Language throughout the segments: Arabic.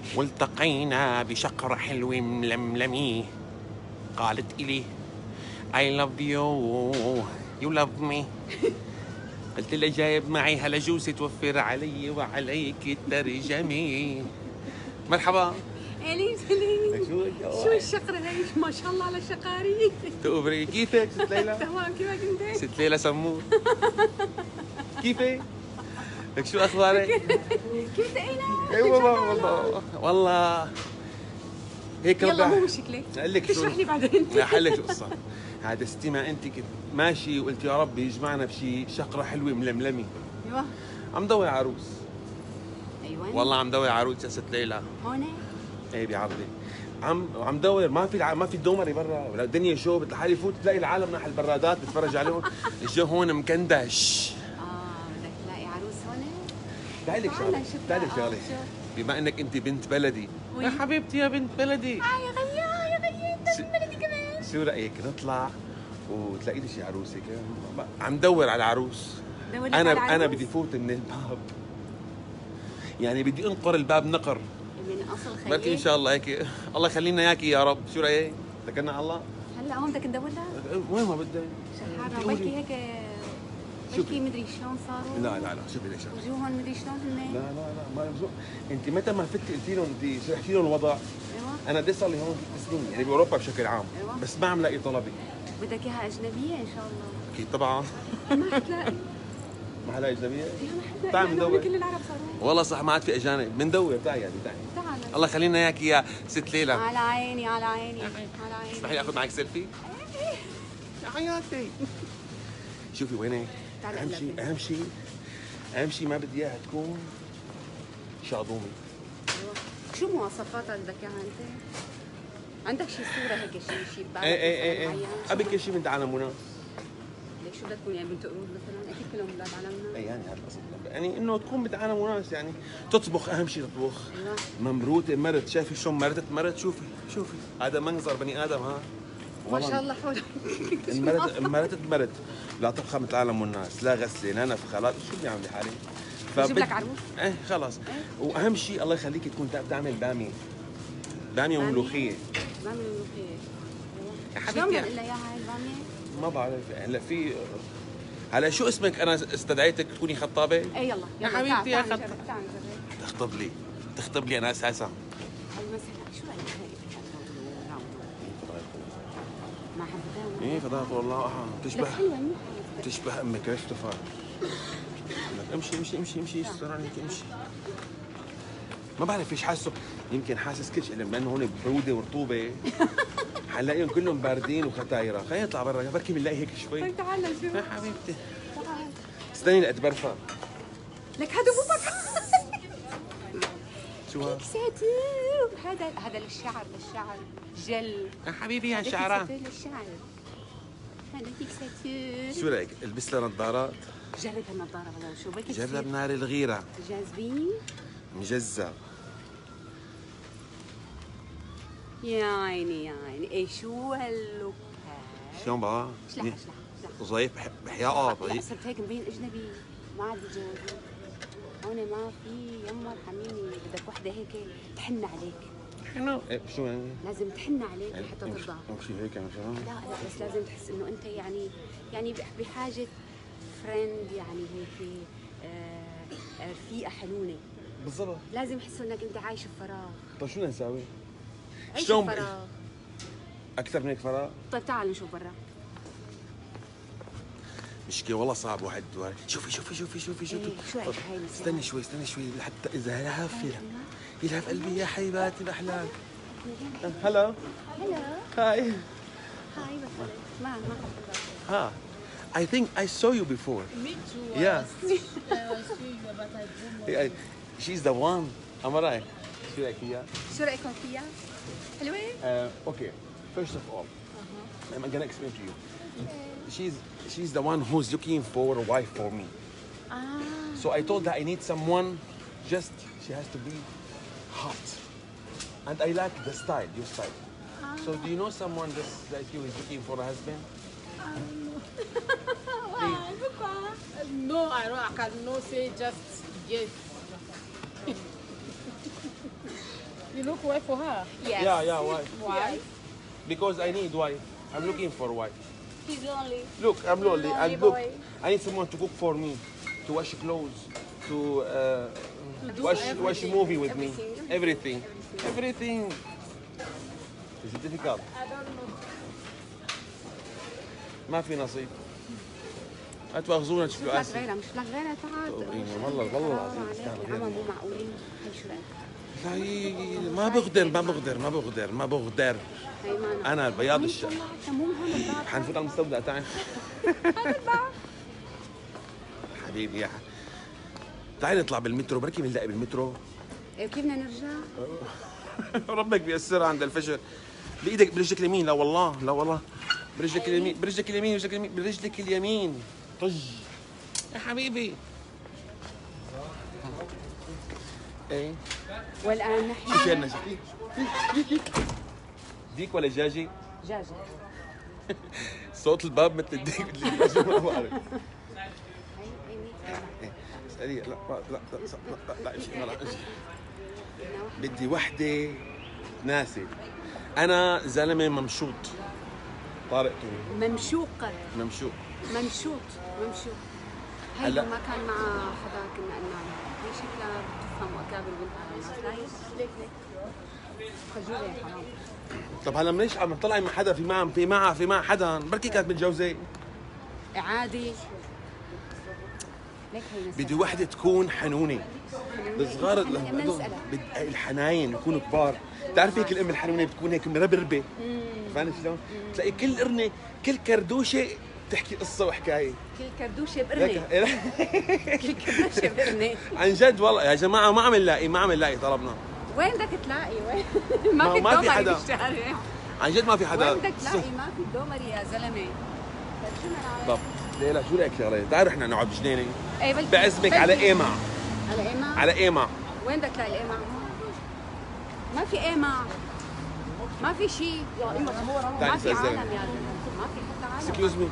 والتقينا بشقر حلو ململمي. قالت إلي I love you you love me. قلت لها جايب معي هلجوس توفر علي وعليك الترجمي. مرحبا. الين سليم. شو الشقرة هاي؟ ما شاء الله على الشقاري. تقبري. كيفك ست ليلى؟ تمام. كيفك انت؟ ست ليلى سمور. كيفك؟ لك شو اخبارك؟ كيف تقينا؟ اي والله والله هيك يلا مو مشكلة. اقول لك تشرح لي بعدين. لا حلك شو القصة. هذا ستي ما انت كنت ماشي وقلت يا رب يجمعنا بشي شقرة حلوة ململمة. ايوه. عم دور عروس. ايوه والله عم دور عروس يا ست ليلى. هون؟ ايه بعرضي. عم دور ما في دومري برا ولا الدنيا شو بتلحالي فوت تلاقي العالم ناحية البرادات بتفرج عليهم. الجو هون مكندش. بدك تلاقي عروس هون؟ تعالي لك شغله بما انك انت بنت بلدي. يا حبيبتي يا بنت بلدي. يا غيا انت بنت بلدي كمان. شو رايك نطلع وتلاقي لي شي عروس هيك؟ عم دور على عروس. انا بدي فوت من الباب، يعني بدي انقر الباب نقر من اصل خيي. بركي ان شاء الله هيك. الله يخلينا اياكي يا رب. شو رايك؟ اتكلنا على الله. هلا هون بدك تدور لها؟ وين ما بدي شحارة بركي هيك بركي مدري شلون صاروا. لا شوفي ليش وجوههم مدري شلون هن. لا ما انت متى ما فتي قلتي لهم انت شرحتي لهم الوضع. ايوه. انا بدي صار لي هون 6 سنين يعني باوروبا بشكل عام. أيوة. بس ما عم لاقي طلبي. بدك اياها اجنبيه ان شاء الله. اكيد طبعا. ما حتلاقي. ما حلاقي اجنبيه؟ لا ما حتلاقي. تعال ندور. كل العرب صاروا. والله صح ما عاد في اجانب. بندور. تعي تعال. الله يخلينا اياك يا ست ليلى. على عيني على عيني على عيني. اسمحي لي اخذ معك سيلفي؟ يا حياتي. شوفي وينك؟ اهم شيء ما بدي اياها تكون شاضومي. شو مواصفاتها اللي بدك اياها انت؟ عندك شي صورة هيك شي ببالك؟ ايه قبل كل شيء بنت عالم وناس. ليك شو بدها تكون يعني بنت قرود مثلا؟ اكيد كلهم اولاد عالمنا. اي يعني هذا القصد يعني انه تكون بنت عالم وناس يعني تطبخ. اهم شيء تطبخ. ايوه. ممروته مرت. شايفي شلون مرت؟ شوفي هذا منظر بني ادم. ها ما شاء الله حول. مرت لا طبخه مثل العالم والناس، لا غسله لا نفخه لا شو بدي اعمل بحالي. بجيب لك عروس؟ ايه خلص. واهم شيء الله يخليك تكون بتعمل باميه وملوخيه. باميه وملوخيه. يا شلون حبيبتي بدنا اياها هاي الباميه؟ ما بعرف. هلا في هلا شو اسمك؟ انا استدعيتك تكوني خطابه. ايه يلا يا حبيبتي يا خطابه. تخطب لي انا اساسا. ايوه شو رايك هاي؟ ما حبيتها. ايه فضلت والله تشبه امك كريستوفر. امشي استرانيك امشي. ما بعرف ايش حاسه. يمكن حاسس كل شيء لانه هون بروده ورطوبه. حنلاقيهم كلهم باردين وختايره. خلينا نطلع برا بركي بنلاقي هيك شوي. طيب تعال نشوف. يا حبيبتي استني لاتبرفى. لك هذا بوبك. شو هذا؟ ساتر. هذا للشعر جل. يا حبيبي يا شعران. للشعر. هذا فيك ساتر. شو رايك البس لها نظارات؟ جرب هالنظاره هذا شو بك. جرب نار الغيره. جاذبين. مجزر. يا عيني ايه شو هاللوك هاد؟ شلون بقى؟ اشلح ظريف بحياء ضعيف. صرت هيك مبين اجنبي. ما عاد بتجوزوا هون. ما في يما ارحميني. بدك وحده هيك تحن عليك. حلو. شو يعني؟ لازم تحن عليك لحتى ترضى. امشي هيك مثلا؟ لا بس لازم تحس انه انت يعني بحاجه فريند يعني هيك رفيقه حنونه. بالضبط. لازم يحسوا انك انت عايش بفراغ. طيب شو بدنا نساوي؟ عيش بفراغ. اكثر من هيك فراغ؟ طيب تعال نشوف برا. مشكلة والله صعب واحد. شوفي شو هيك هاي استني شوي لحتى اذا يلهف قلبي يا حبيباتي الاحلام. هلا هاي مثلا ما ها I think I saw you before. Me too. Yeah. I was seeing you, but I don't know. She's the one. Am I right? شو رايك فيها؟ شو رايكم فيها؟ حلوة؟ Okay. First of all, I'm gonna explain to you. She's the one who's looking for a wife for me. So I told her I need someone. She has to be hot, and I like the style, your style. So do you know someone just like you is looking for a husband? No, I cannot say just yes. You look way for her. Yes. Yeah, why? Why? Because I need wife. I'm looking for wife. He's lonely. Look, I'm lonely. Lonely And look, boy. I need someone to cook for me, to wash clothes, to watch a movie with me. Everything. Everything. Is it difficult? I don't know. ما في نصيب. لا تواخذونا شوف تشوفوا لك اسف. غيرها، شوف لك غيرها تعال. والله العظيم تستاهل العمى غير. مو معقولين. هي شو رأيك؟ لا ما بقدر. هي مانا. انا البياض مين طلعتها؟ مو هون الباب. حنفوت على المستودع تعال. هذا الباب. حبيبي تعالي نطلع بالمترو، بركي بنلاقي بالمترو. إيه، كيف بدنا نرجع؟ ربك بيسرها عند الفجر. بايدك برجلك اليمين. لا والله برجلك اليمين. طج يا حبيبي. ايه والآن نحن شو كان ديك ولا دجاجة؟ دجاجة. صوت الباب مثل الديك الدجاجة ما بعرف. اسألي لا شيء بدي وحدة تناسب. أنا زلمة ممشوط. طارق ممشوق. ممشوق. هي هلا. ما كان مع حدا كنا قلنا هي شكلها بتفهم وأكابر بنتها على الناس. ليك خجولة يا حرام. طب هلا ليش عم تطلعي مع حدا في معها حدا بركي كانت متجوزة؟ عادي. ليك هي نسألها. بدي وحدة تكون حنونة. الصغار الحناين يكونوا كبار. بتعرفي هيك الام الحنونه بتكون هيك مربربه. فاهمة شلون؟ تلاقي كل قرنه كل كردوشه بتحكي قصه وحكايه. كل كردوشه بقرنه. كل كردوشه بقرنه. عن جد والله يا جماعه ما عم نلاقي طلبنا. وين بدك تلاقي وين؟ ما في حدا بالشارع. عن جد ما في حدا. وين بدك تلاقي؟ ما في دومري يا زلمه. طب ليلى شو رايك شغله؟ تعال رحنا نقعد بجنينه. ايه بعزمك على ايمع. على ايمع. وين بدك تلاقي الايمع؟ ما في ايمع. ما في شيء. ما في عالم يا زلمه. ما في حتى عالم. Excuse me.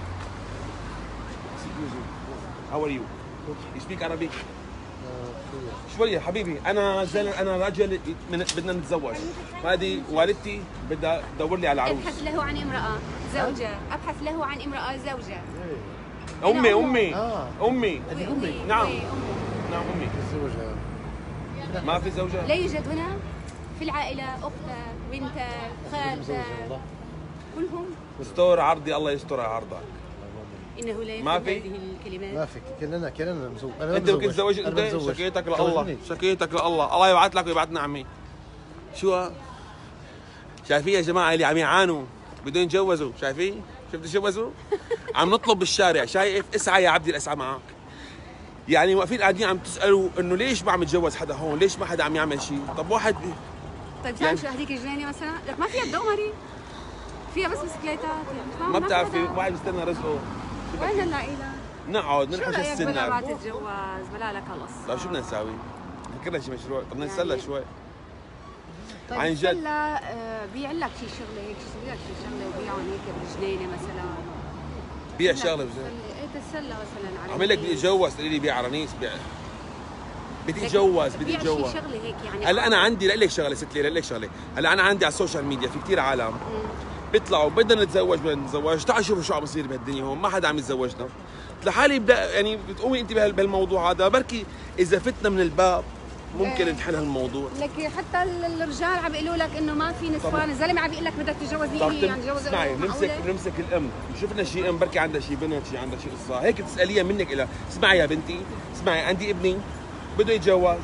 How are you? You speak Arabic? شوية حبيبي أنا رجل بدنا نتزوج. هذه والدتي بدها تدور لي على عروس. ابحث له عن امرأة زوجة. ابحث له عن امرأة زوجة. أمي هذه أمي. نعم أمي. الزوجة ما في زوجة؟ لا يوجد هنا في العائلة أختك بنتك خالتك كلهم. استور عرضي الله يستر عرضك. إنه لا ما يفهم في؟ هذه الكلمات. ما فيك كلنا مزوج. أنت بدك تتزوج أنت؟ شكيتك لله الله يبعث لك ويبعثنا عمي. شو شايفين يا جماعة اللي عم يعانوا بدهم يتجوزوا؟ شايفين؟ شفت تجوزوا؟ عم نطلب بالشارع. شايف؟ اسعى يا عبدي الاسعى معك. يعني واقفين قاعدين عم تسالوا انه ليش ما عم يتجوز حدا هون؟ ليش ما حدا عم يعمل شيء؟ طب واحد طيب تعرف شو هذيك الجنينة مثلا؟ لك ما فيها دومري. فيها بس بسكليتات. ما بتعرفي واحد بيستنى رزقه. وين نلاقي لها؟ نقعد شو ننحش رأيك بلا ما السنة. تتجوز بلا لك هالقصة؟ طيب شو بدنا نساوي؟ فكرنا شي مشروع، طب نتسلى يعني شوي. طيب عن جد. هلا بيع لك شي شغله هيك، شو لك شي شغله وبيعهم هيك بالجنينه مثلا. بيع شغله بزين. ايه تتسلى مثلا على عمل لك بدي اتجوز تقولي لي بيع عرانيس بيع. بدي اتجوز بيع شي شغله هيك يعني. هلا انا عندي لك شغله ست ليلى لك شغله. هلا انا عندي على السوشيال ميديا في كثير عالم بيطلعوا بدنا نتزوج تعالوا شوفوا شو عم يصير بهالدنيا هون، ما حدا عم يتزوجنا. لحالي بدا يعني بتقومي انت بهالموضوع هذا بركي اذا فتنا من الباب ممكن نحل هالموضوع. لك حتى الرجال عم بيقولوا لك انه ما في نسوان، الزلمه عم بيقول لك بدك تتجوزني طب يعني جوز. اسمعي نمسك الام، شفنا شي ام بركي عندها شي بنت شي عندها شي قصه هيك تساليها منك الها. اسمعي يا بنتي اسمعي عندي ابني بده يتجوز،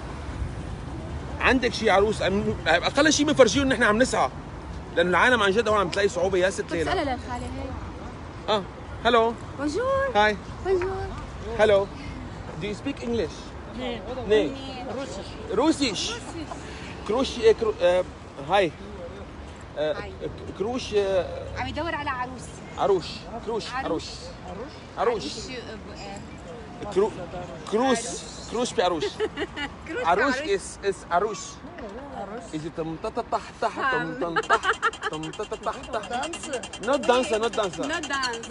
عندك شي عروس اقل شيء بنفرجيهم نحن عم نسعى، لانه العالم عن جد هون عم تلاقي صعوبه يا ست ليلى. بسألها للخاله هيك. هلو بونجور. هاي بونجور. هلو Do you speak English? Nee. Russisch. كروش هاي كروش عم يدور على عروس. عروش كروش بعروش. عروش is عروش. إذا تمتطح تحت تمتطح not dancer Not dance.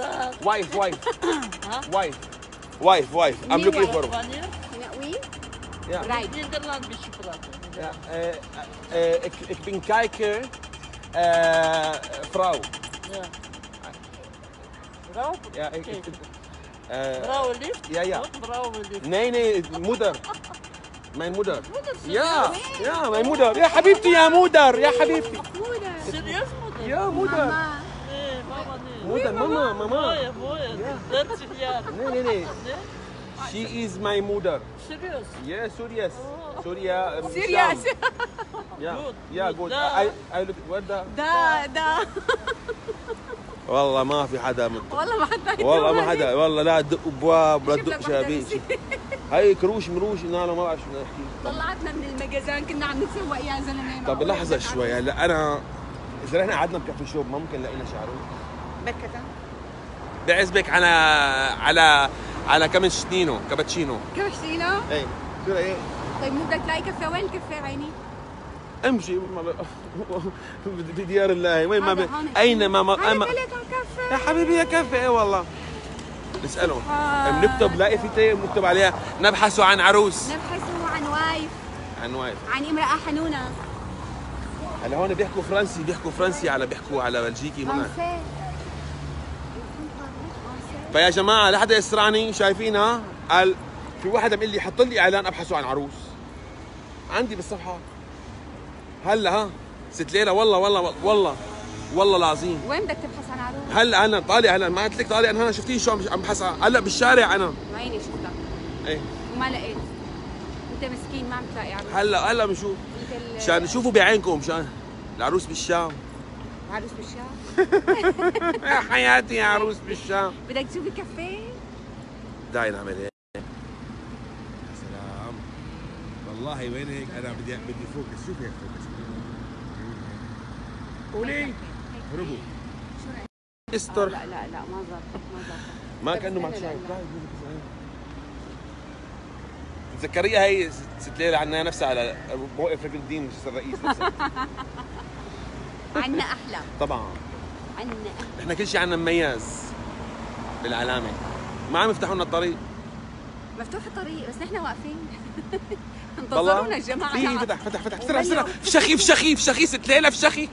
wife I'm looking for فانيل Oui. yeah Right. نيدرلاند بالشوكولاته. Ja, ik ben kijker, vrouw. Ja. Vrouw? Ja, Vrouwenlief? ja. Wat vrouwenlief? Nee, moeder. Mijn moeder. Ja, mijn moeder. Ja, حبيبتي يا moeder. Ja, حبيبتي. moeder. Serieus moeder? Ja, moeder. Mama. Nee, mama niet. Moeder, mama. Mooie. 30 jaar. Nee. Nee? She is my mother. Serieus? Yes, Surias. Surya. Serious. Yeah, Good, yeah, good. good. Da. I look. What the? ده والله ما في حدا والله ما حد والله ما حدا والله لا تدق ابواب ولا شوف تدق لك شبابيك. واحدة هي كروش مروش انا ما بعرف شو بدنا نحكي. طلعتنا من المجازان كنا عم نتسوق يا زلمه. طب لحظه شوي هلا انا اذا رحنا قعدنا بكافي شوب ما ممكن نلاقينا شعرون. بركة بعزبك على كابتشينو. كابتشينو. ايه شو رايك؟ طيب مو بدك تلاقي كفه؟ وين الكفه عيني؟ امشي بديار الله وين ما هذا هون. اينما ما هذا أما ثلاث كفه يا حبيبي يا كافي ايه والله نسألهم بنكتب لاقي في تايه بنكتب عليها نبحث عن عروس نبحث عن وايف عن وايف عن امرأة حنونة. هلا هون بيحكوا فرنسي على بيحكوا على بلجيكي هنا. فيا جماعه لحدا يسرعني شايفينها قال في واحد عم يقول لي حط لي اعلان ابحث عن عروس عندي بالصفحه هلا ها ست ليلى والله العظيم. وين بدك تبحث عن عروس؟ هلا انا طالع هلا ما قلت لك طالع انا شفتيه شو عم بحث هلا بالشارع انا. عيني شفتك ايه وما لقيت. انت مسكين ما عم تلاقي عروس. هلا بنشوف انت مشان نشوفوا بعينكم مشان العروس بالشام. عروس بالشام. يا حياتي يا عروس بالشام. بدك تشوفي كافيه؟ داعي نعمل هيك. يا سلام والله وين هيك انا بدي فوكس. شوف هيك فوكس. قولي هربوا استر. لا ما ظبط. ما كانه معك شايف. تذكريها هي ست ليلى عنها نفسها على موقف ركن الدين مجلس الرئيس نفسها. عنا احلى طبعا عنا احلى. احنا كل شيء عنا مميز بالعلامه ما عم يفتحوا لنا الطريق. مفتوح الطريق بس نحن واقفين. والله انتظرونا الجماعه. في فتح بسرعه فشخي ست ليلى فشخي.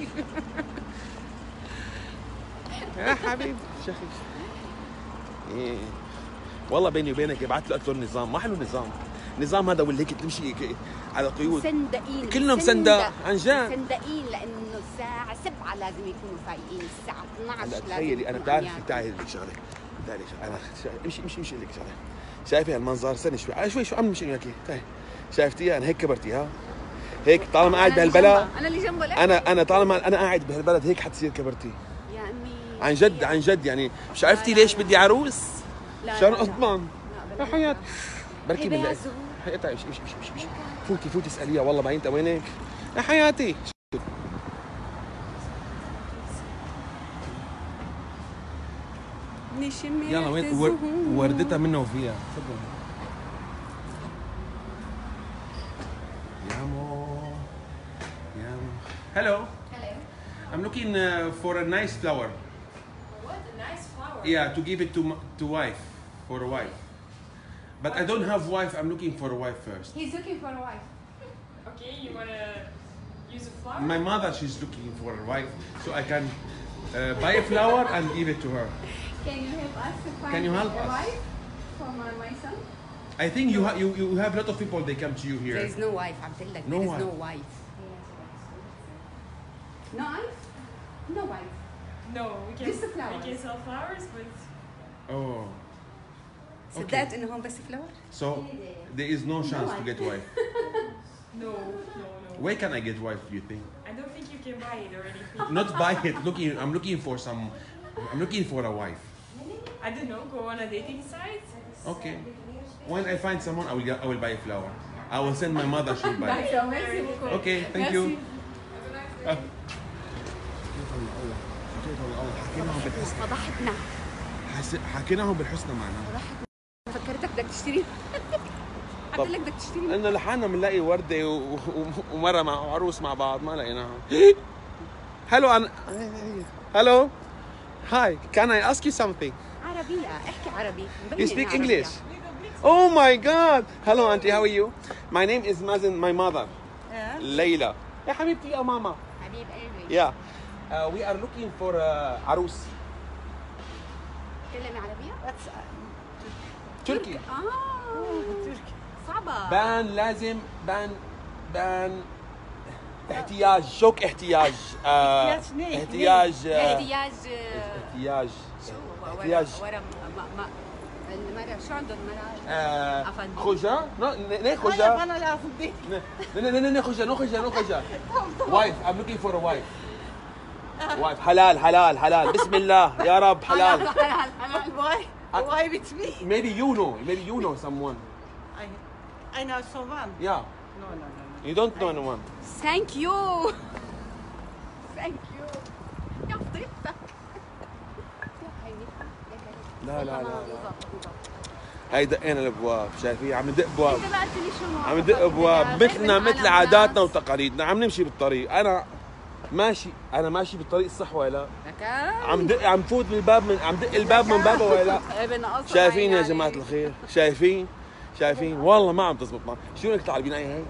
يا حبيبي فشخي. إيه. والله بيني وبينك بعت له قلت له النظام ما حلو النظام هذا واللي هيك تمشي على قيود مسندقين كلهم مسندق عن جد. مسندقين لانه الساعه 7 لازم يكونوا فايقين، الساعه 12 لازم. تخيلي انا بتعرف تعالي لك شغله انا امشي لك شغله. شايفه هالمنظر استني شوي عم نمشي وياكي. شايفتيها انا هيك كبرتي هيك طالما قاعد بهالبلد. انا اللي جنبه. انا طالما انا قاعد بهالبلد هيك حتصير كبرتي. يا امي عن جد يعني مش عرفتي ليش بدي عروس؟ عشان اضمن يا حياتي. بركي بالله حياتي امشي فوتي اساليها والله بعدين انت وينك يا حياتي. يلا وين وردتها منه وفيها. تفضل Hello. I'm looking for a nice flower. What a nice flower. Yeah, to give it to wife, for a wife. But I don't have wife. I'm looking for a wife first. He's looking for a wife. Okay, you wanna use a flower? My mother, she's looking for a wife, so I can buy a flower and give it to her. Can you help us to find Can you help a us? wife for my son? I think you have a lot of people. They come to you here. There is no wife. I'm telling you, No there is wife. no wife. No wife? No wife. No, we can. Just the flowers. We can sell flowers, but Oh. صدقت انه هون بس فلاور؟ So there is no chance to get wife. no. Where can I get wife? Do you think? I don't think you can buy it or anything. Not buy it. I'm looking for some. I'm looking for a wife. I don't know. Go on a dating site. Okay. When I find someone, I will buy a flower. I will send my mother. She'll buy it. Okay. Thank you. فضحتنا. حكيناهم بالحسنى معنا. فكرتك بدك تشتري. قلت لك بدك تشتري. إنه لحالنا بنلاقي وردة ومرة مع عروس مع بعض ما لقيناها. Hello. Hi. Can I ask you something? عربية. احكي عربي. You speak English? Oh my God. Hello, Auntie. How are you? My name is Mazen. My mother. ليلى يا حبيبتي يا ماما. حبيب قلبي. يا we are looking for عروس. تكلمي عربية؟ تركي. تركي. صعبة. بان لازم بان احتياج شوك احتياج احتياج احتياج ورا المرأة شو عندهم مرأة؟ خوجة؟ نه خوجة؟ أنا لا أصدق. نه خوجة. وايف I'm looking for a wife. وايف حلال بسم الله يا رب حلال. Why with me? Maybe you know someone. I know someone. Yeah. No. You don't know anyone. Thank you. يا فضيحتك. لا هاي دقينا الابواب، شايفين عم ندق ابواب. عم ندق ابواب مثلنا مثل عاداتنا وتقاليدنا، عم نمشي بالطريق، انا ماشي بالطريق الصح ولا لا؟ عم فوت بالباب عم دق الباب من بابه ولا لا؟ شايفين يا جماعة الخير؟ شايفين والله ما عم تزبط معي، شو بدك تعلبين هي؟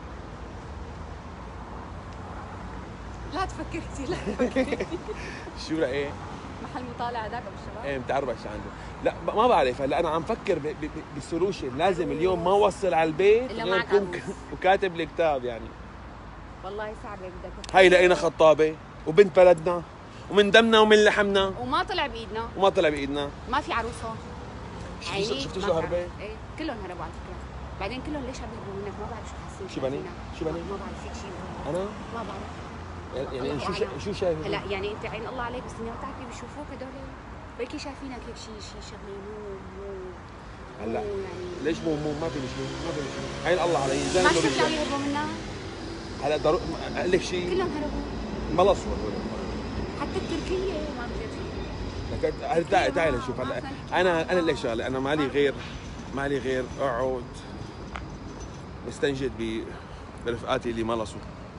لا تفكر كثير. شو رأيك؟ محل مطالعة هذاك ابو الشباب؟ ايه بتعرف شو عنده؟ لا ما بعرف هلا انا عم فكر بالسولوشن، لازم اليوم ما اوصل على البيت إلا معك اكون وكاتب لي كتاب يعني. والله صعبة بدك. هاي لقينا خطابة وبنت بلدنا ومن دمنا ومن لحمنا وما طلع بايدنا. ما في عروس هون. شفتوا شو هربة؟ ايه كلهم هربوا على فكرة. بعدين كلهم ليش عم يهربوا منك؟ ما بعرف شو حاسين. شو بني؟ ما بعرف فيك شيء. انا؟ ما بعرف. يعني شو شايف؟ هلا يعني انت عين الله عليك، بس الناس بتعرفي بيشوفوك هدول بركي شايفينك هيك شيء شغله مو هلا يعني ليش مو ما في شيء عين الله علي زي ما شفت اللي يهربوا منها. هلا اقول لك شيء كلهم هربوا ملصوا حتى التركيه ما بجوز. تعالي نشوف هلا انا ليش شغله، انا مالي غير اقعد مستنجد برفقاتي اللي ملصوا.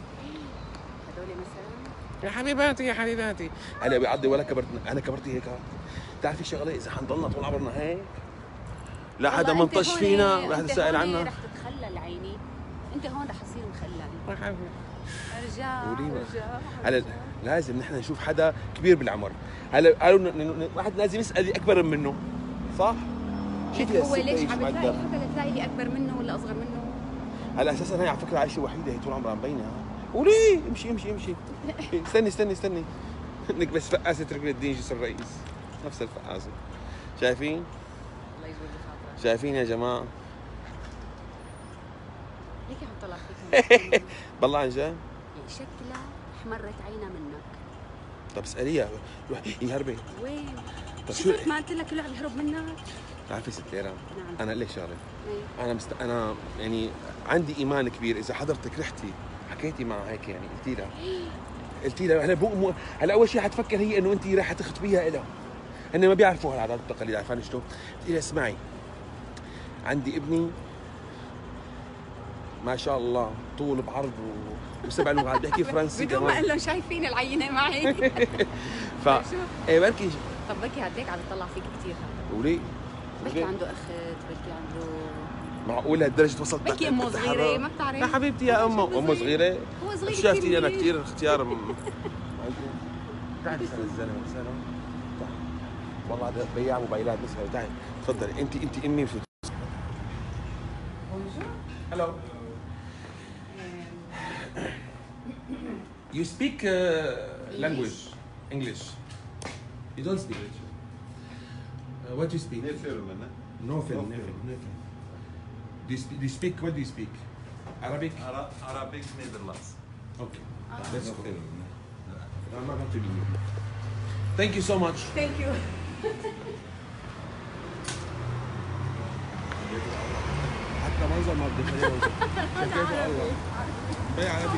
يا حبيباتي هلا بيعضي ولا انا كبرت هيك. بتعرفي شغله، اذا حنضلنا طول عمرنا هيك لا حدا منطش فينا ولا حدا سائل عنا. رح تتخلل عيني، انت هون رح تصير مخلل. ارجع هلا لازم نحن نشوف حدا كبير بالعمر. هلا قالوا واحد لازم يسال اللي اكبر منه، صح؟ هو ليش عم تلاقي حدا تلاقي اللي اكبر منه ولا اصغر منه؟ هلا اساسا هي على فكره عايشه وحيده، هي طول عمرها مبينه. وليه امشي استني انك بس فقاسه رجل الدين جسر الرئيس، نفس الفقاسه. شايفين؟ الله يجبر بخاطرك. شايفين يا جماعه؟ هيك عم طلع فيك. بالله عن جد؟ شكلها احمرت عينها منك. طب اساليها يهربي وين؟ طب شفت ما قلت لك كله عم يهرب منك؟ بتعرفي ست ليرة؟ نعم. انا اقول لك شغله، ايه؟ انا يعني عندي ايمان كبير. اذا حضرتك رحتي حكيتي معها هيك يعني قلتي لها هلا اول شيء حتفكر هي انه انت رايحه تخطبيها لها، هن ما بيعرفوا هالعادات والتقاليد، عارفين شلون؟ قلت لها اسمعي، عندي ابني ما شاء الله طول بعرض وسبع لغات، بيحكي فرنسي بدون ما اقول لهم شايفين العينه معي. ف ايه بركي. طب بركي هديك عم يطلع فيك كثير هذا. وليه؟ بركي عنده اخت، بركي عنده معقول لهالدرجه وصلت؟ بركي امه صغيره ما بتعرف. يا حبيبتي يا امه صغيره. هو صغير شافتيني انا كثير اختيار تعالي سنة الزلمه سنة. والله هذا بياع موبايلات مسهل. تعالي تفضلي انت امي في. Hello. You speak language, English. You don't speak it. What do you speak? Nothing. Do you speak? What do you speak? Arabic? Arabic Netherlands. Okay. That's okay. I'm not going to leave. Thank you so much. Thank you. حتى منظر ما بدي خليه شكيته الله. بيع عربي.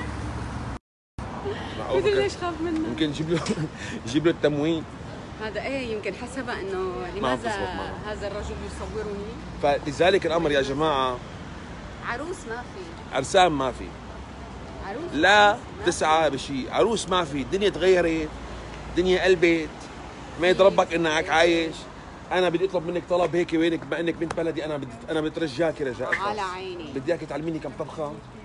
بدي ليش خاف منه؟ يمكن يجيب له التموين. هذا ايه يمكن حسبها انه لماذا هذا الرجل يصورني؟ فلذلك الامر يا جماعه، عروس ما في، عرسان ما في، عروس لا تسعى بشيء، عروس ما في، الدنيا تغيرت، الدنيا قلبت، ما يضربك انك عايش. انا بدي اطلب منك طلب هيك وينك، بما انك بنت بلدي انا بترجاكي رجاء على عيني، بدي اياك تعلميني كم طبخه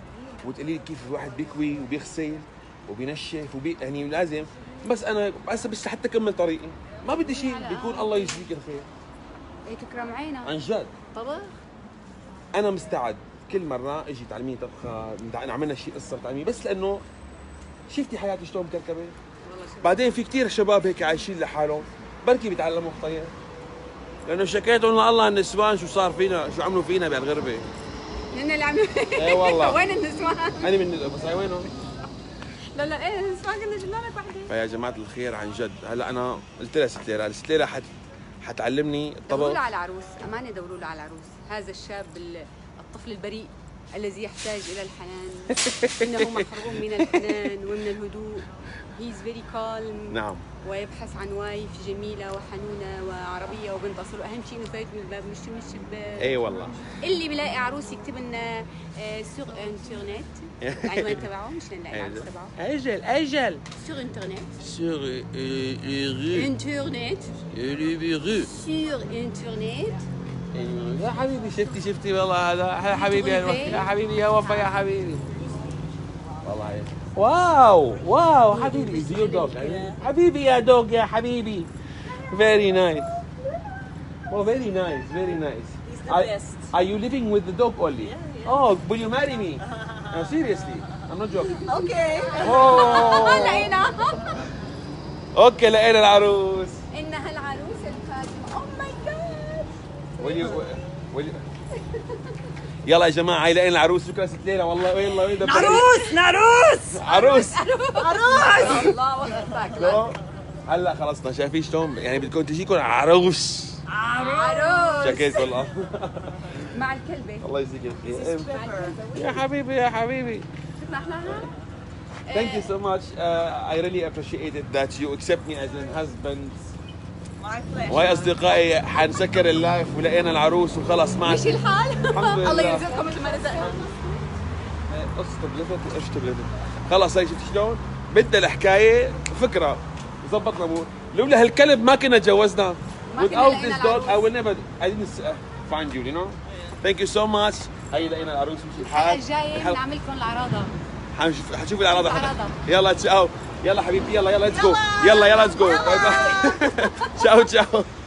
وتقولي لي كيف الواحد بيكوي وبيغسل وبينشف يعني لازم. بس انا بس حتى كمل طريقي ما بدي شيء، بيكون الله يجزيك الخير. ايه تكرم عينك عن جد. طبخ انا مستعد كل مره اجي تعلميني طبخه، عملنا شيء قصه تعلميني، بس لانه شفتي حياتي شلون مكركبه. بعدين في كثير شباب هيك عايشين لحالهم بركي بيتعلموا خطير، لانه شكيتهم لله النسوان شو صار فينا، شو عملوا فينا بهالغربه. هن اللي عم ايه والله. وين النسوان؟ انا من بس وينهم؟ لا ايه النسوان كنا جبنا لك وحده. فيا جماعه الخير عن جد هلا انا قلت لها ستيلا حتعلمني الطبخ. دوروا له على عروس، امانه دوروا له على عروس، هذا الشاب الطفل البريء الذي يحتاج الى الحنان. انه محروم من الحنان ومن الهدوء. هي از فيري كالم. نعم. ويبحث عن وايف جميله وحنونه وعربيه وبنت اصل، اهم شيء انه فايت من الباب مش من الشباك. اي والله. اللي بيلاقي عروس يكتب لنا سور انترنت العنوان تبعه، مش نلاقي العروس تبعه. اجل سور انترنت. سور انترنت. سور انترنت. يا حبيبي شفتي والله هذا حبيبي يا حبيبي يا وفا يا حبيبي والله هيك. واو حبيبي is your dog حبيبي يا دوغ يا حبيبي. very nice. Oh very nice. He's the best. Are you living with the dog only? Oh will you marry me? No, seriously I'm not joking. Okay. Oh لقينا. اوكي لقينا العروس. انها العروس القادمه. اوه ماي جاد. يلا يا جماعه هي لقينا العروس. شكرا ست ليلى والله. يلا وين عروس. الله اكبر. هلا خلصنا شايفين شلون يعني بدكم تجيكم عروس. شكيت والله. مع الكلبه. الله يجزيك الخير. يا حبيبي. شفنا احلاها. Thank you so much. I really appreciate it that you accept me as a husband. My pleasure. وهي اصدقائي حنسكر اللايف ولقينا العروس وخلص ما مشي الحال. الحمد لله. الله يرزقكم مثل ما رزقنا. اشتغلت خلص. هي شفت شلون؟ بدنا الحكايه فكره ظبطنا الامور. لولا هالكلب ما كنا تجوزنا. Without this dog I will never I didn't find you, you know. Thank you so much. هي لقينا العروس مشي الحال. الجايه بنعمل لكم العراضه. حنشوف العراضه. يلا تشاو. يلا حبيبتي يلا ليتس جو. يلا ليتس جو. تشاو.